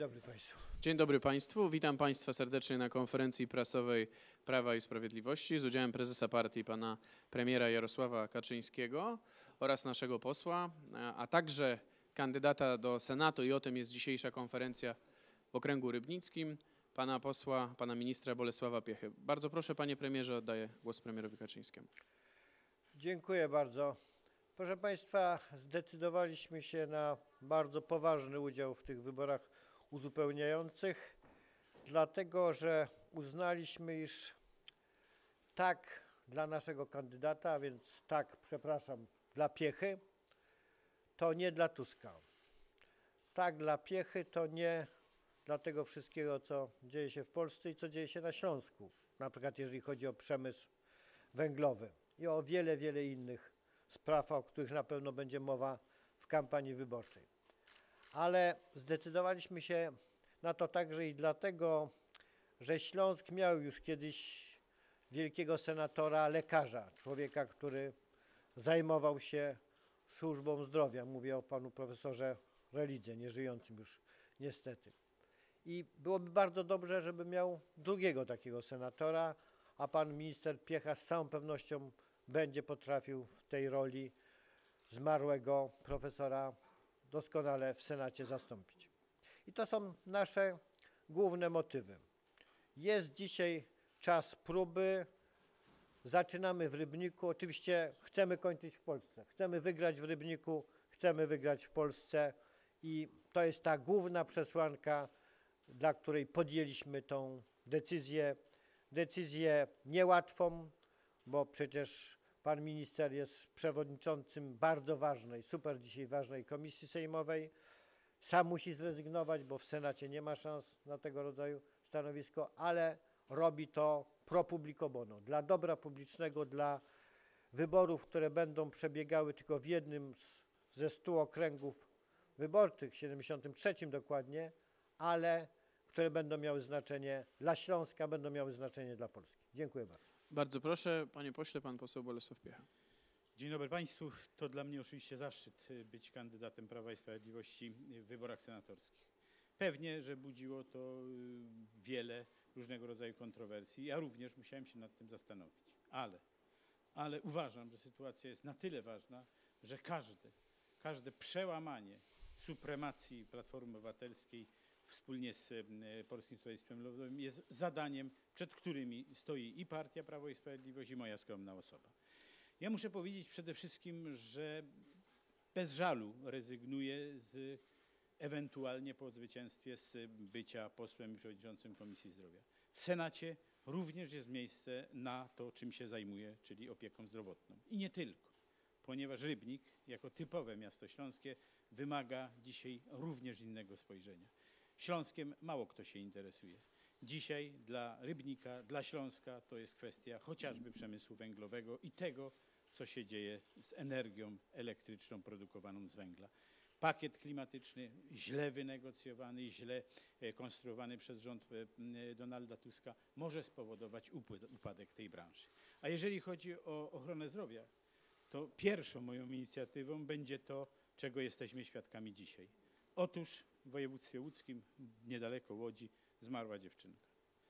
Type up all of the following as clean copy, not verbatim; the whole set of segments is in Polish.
dobry Państwu. Dzień dobry Państwu. Witam Państwa serdecznie na konferencji prasowej Prawa i Sprawiedliwości z udziałem prezesa partii pana premiera Jarosława Kaczyńskiego oraz naszego posła, a także kandydata do Senatu, i o tym jest dzisiejsza konferencja w okręgu rybnickim, pana posła, pana ministra Bolesława Piechy. Bardzo proszę, panie premierze, oddaję głos premierowi Kaczyńskiemu. Dziękuję bardzo. Proszę Państwa, zdecydowaliśmy się na bardzo poważny udział w tych wyborach uzupełniających, dlatego że uznaliśmy, iż tak dla naszego kandydata, a więc tak, przepraszam, dla Piechy, to nie dla Tuska. Tak dla Piechy to nie dla tego wszystkiego, co dzieje się w Polsce i co dzieje się na Śląsku, na przykład jeżeli chodzi o przemysł węglowy i o wiele, wiele innych spraw, o których na pewno będzie mowa w kampanii wyborczej. Ale zdecydowaliśmy się na to także i dlatego, że Śląsk miał już kiedyś wielkiego senatora, lekarza, człowieka, który zajmował się służbą zdrowia. Mówię o panu profesorze Relidze, nieżyjącym już niestety. I byłoby bardzo dobrze, żeby miał drugiego takiego senatora, a pan minister Piecha z całą pewnością będzie potrafił w tej roli zmarłego profesora doskonale w Senacie zastąpić. I to są nasze główne motywy. Jest dzisiaj czas próby. Zaczynamy w Rybniku. Oczywiście chcemy kończyć w Polsce. Chcemy wygrać w Rybniku, chcemy wygrać w Polsce i to jest ta główna przesłanka, dla której podjęliśmy tą decyzję. Decyzję niełatwą, bo przecież pan minister jest przewodniczącym bardzo ważnej, super dzisiaj ważnej komisji sejmowej. Sam musi zrezygnować, bo w Senacie nie ma szans na tego rodzaju stanowisko, ale robi to pro publico bono, dla dobra publicznego, dla wyborów, które będą przebiegały tylko w jednym ze 100 okręgów wyborczych, 73 dokładnie, ale które będą miały znaczenie dla Śląska, będą miały znaczenie dla Polski. Dziękuję bardzo. Bardzo proszę, panie pośle, pan poseł Bolesław Piecha. Dzień dobry Państwu. To dla mnie oczywiście zaszczyt być kandydatem Prawa i Sprawiedliwości w wyborach senatorskich. Pewnie, że budziło to wiele różnego rodzaju kontrowersji. Ja również musiałem się nad tym zastanowić. Ale uważam, że sytuacja jest na tyle ważna, że każde przełamanie supremacji Platformy Obywatelskiej wspólnie z Polskim Stronnictwem Ludowym jest zadaniem, przed którymi stoi i partia Prawo i Sprawiedliwość, i moja skromna osoba. Ja muszę powiedzieć przede wszystkim, że bez żalu rezygnuję ewentualnie po zwycięstwie z bycia posłem i przewodniczącym Komisji Zdrowia. W Senacie również jest miejsce na to, czym się zajmuję, czyli opieką zdrowotną. I nie tylko, ponieważ Rybnik, jako typowe miasto śląskie, wymaga dzisiaj również innego spojrzenia. Śląskiem mało kto się interesuje. Dzisiaj dla Rybnika, dla Śląska to jest kwestia chociażby przemysłu węglowego i tego, co się dzieje z energią elektryczną produkowaną z węgla. Pakiet klimatyczny źle wynegocjowany i źle konstruowany przez rząd Donalda Tuska może spowodować upadek tej branży. A jeżeli chodzi o ochronę zdrowia, to pierwszą moją inicjatywą będzie to, czego jesteśmy świadkami dzisiaj. Otóż w województwie łódzkim, niedaleko Łodzi, zmarła dziewczynka.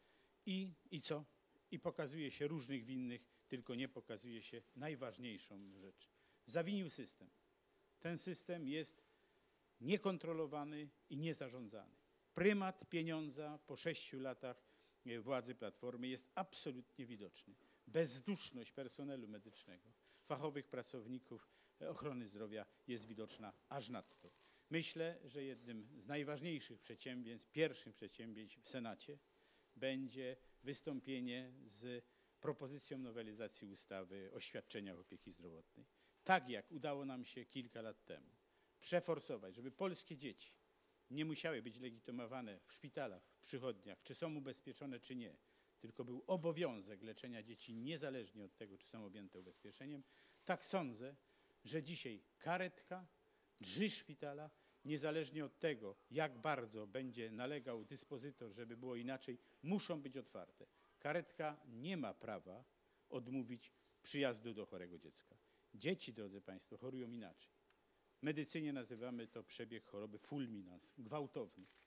I co? I pokazuje się różnych winnych, tylko nie pokazuje się najważniejszą rzecz. Zawinił system. Ten system jest niekontrolowany i niezarządzany. Prymat pieniądza po 6 latach władzy Platformy jest absolutnie widoczny. Bezduszność personelu medycznego, fachowych pracowników ochrony zdrowia jest widoczna aż nadto. Myślę, że jednym z najważniejszych przedsięwzięć, pierwszym przedsięwzięć w Senacie będzie wystąpienie z propozycją nowelizacji ustawy o świadczeniach opieki zdrowotnej. Tak jak udało nam się kilka lat temu przeforsować, żeby polskie dzieci nie musiały być legitymowane w szpitalach, w przychodniach, czy są ubezpieczone, czy nie, tylko był obowiązek leczenia dzieci niezależnie od tego, czy są objęte ubezpieczeniem, tak sądzę, że dzisiaj karetka, drzwi szpitala, niezależnie od tego, jak bardzo będzie nalegał dyspozytor, żeby było inaczej, muszą być otwarte. Karetka nie ma prawa odmówić przyjazdu do chorego dziecka. Dzieci, drodzy Państwo, chorują inaczej. W medycynie nazywamy to przebieg choroby fulminans, gwałtowny.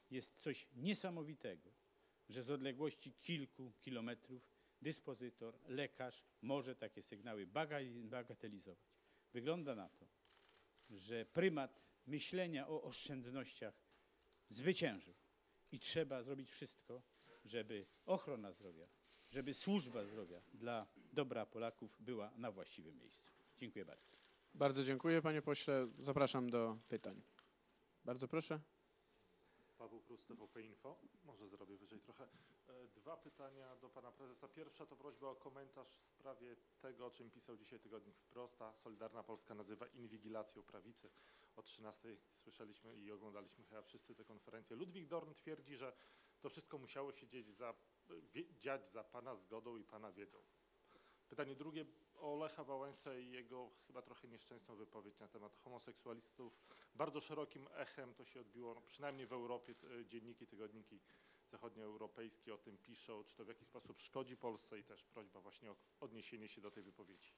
jest coś niesamowitego, że z odległości kilku kilometrów dyspozytor, lekarz może takie sygnały bagatelizować. Wygląda na to, że prymat myślenia o oszczędnościach zwyciężył i trzeba zrobić wszystko, żeby ochrona zdrowia, żeby służba zdrowia dla dobra Polaków była na właściwym miejscu. Dziękuję bardzo. Bardzo dziękuję, panie pośle. Zapraszam do pytań. Bardzo proszę. Paweł Prus, TVP Info. Może zrobię wyżej trochę. Dwa pytania do pana prezesa. Pierwsza to prośba o komentarz w sprawie tego, o czym pisał dzisiaj tygodnik Wprost. A Solidarna Polska nazywa inwigilacją prawicy. O 13:00 słyszeliśmy i oglądaliśmy chyba wszyscy tę konferencję. Ludwik Dorn twierdzi, że to wszystko musiało się dziać za pana zgodą i pana wiedzą. Pytanie drugie o Lecha Wałęsę i jego chyba trochę nieszczęsną wypowiedź na temat homoseksualistów. Bardzo szerokim echem to się odbiło, no przynajmniej w Europie dzienniki, tygodniki zachodnioeuropejskie o tym piszą. Czy to w jakiś sposób szkodzi Polsce i też prośba właśnie o odniesienie się do tej wypowiedzi.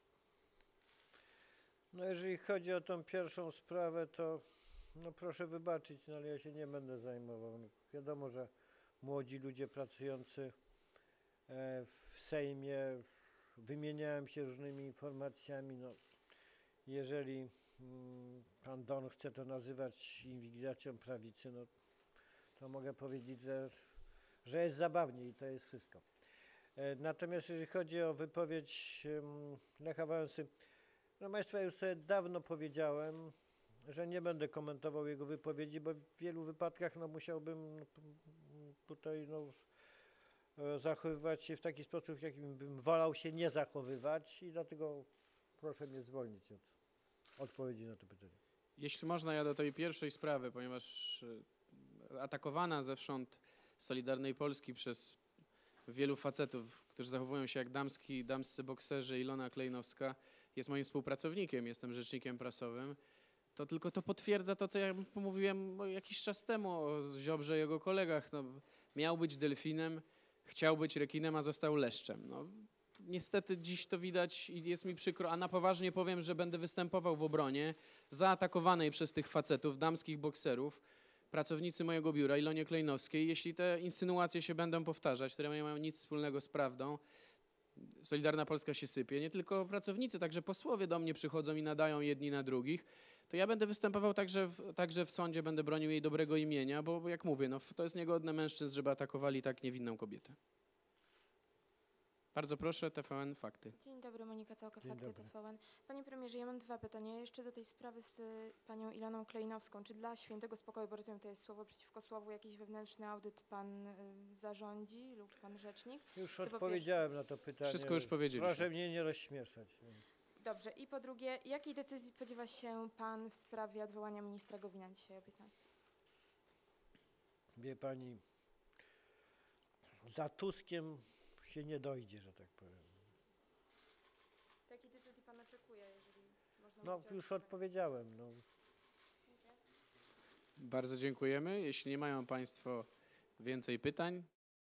No jeżeli chodzi o tą pierwszą sprawę, to no proszę wybaczyć, no ale ja się nie będę zajmował. No wiadomo, że młodzi ludzie pracujący w Sejmie wymieniałem się różnymi informacjami. No, jeżeli pan Don chce to nazywać inwigilacją prawicy, no to mogę powiedzieć, że jest zabawnie i to jest wszystko. Natomiast jeżeli chodzi o wypowiedź Lecha Wałęsy, no państwa, już sobie dawno powiedziałem, że nie będę komentował jego wypowiedzi, bo w wielu wypadkach no, musiałbym tutaj no, zachowywać się w taki sposób, w jakim bym wolał się nie zachowywać i dlatego proszę mnie zwolnić od odpowiedzi na to pytanie. Jeśli można, ja do tej pierwszej sprawy, ponieważ atakowana zewsząd Solidarnej Polski przez wielu facetów, którzy zachowują się jak damscy bokserzy, Ilona Klejnowska jest moim współpracownikiem, jestem rzecznikiem prasowym, to tylko to potwierdza to, co ja mówiłem jakiś czas temu o Ziobrze i jego kolegach. No, miał być delfinem, chciał być rekinem, a został leszczem. No, niestety dziś to widać i jest mi przykro, a na poważnie powiem, że będę występował w obronie zaatakowanej przez tych facetów, damskich bokserów, pracownicy mojego biura, Ilonie Klejnowskiej. Jeśli te insynuacje się będą powtarzać, które nie mają nic wspólnego z prawdą, Solidarna Polska się sypie, nie tylko pracownicy, także posłowie do mnie przychodzą i nadają jedni na drugich, to ja będę występował także w sądzie, będę bronił jej dobrego imienia, bo jak mówię, no, to jest niegodne mężczyzn, żeby atakowali tak niewinną kobietę. Bardzo proszę, TVN Fakty. Dzień dobry, Monika Całka, Dzień Fakty dobry. TVN. Panie premierze, ja mam dwa pytania. Jeszcze do tej sprawy z panią Iloną Klejnowską. Czy dla świętego spokoju, bo rozumiem, to jest słowo przeciwko słowu, jakiś wewnętrzny audyt pan zarządzi lub pan rzecznik? Już To po odpowiedziałem na to pytanie. Wszystko już powiedzieliśmy. Proszę mnie nie rozśmieszać. No. Dobrze. I po drugie, jakiej decyzji spodziewa się pan w sprawie odwołania ministra Gowina dzisiaj o 15? Wie pani, za Tuskiem się nie dojdzie, że tak powiem. Jakiej decyzji pan oczekuje, jeżeli można No mówić o- już odpowiedziałem. No. Bardzo dziękujemy. Jeśli nie mają państwo więcej pytań,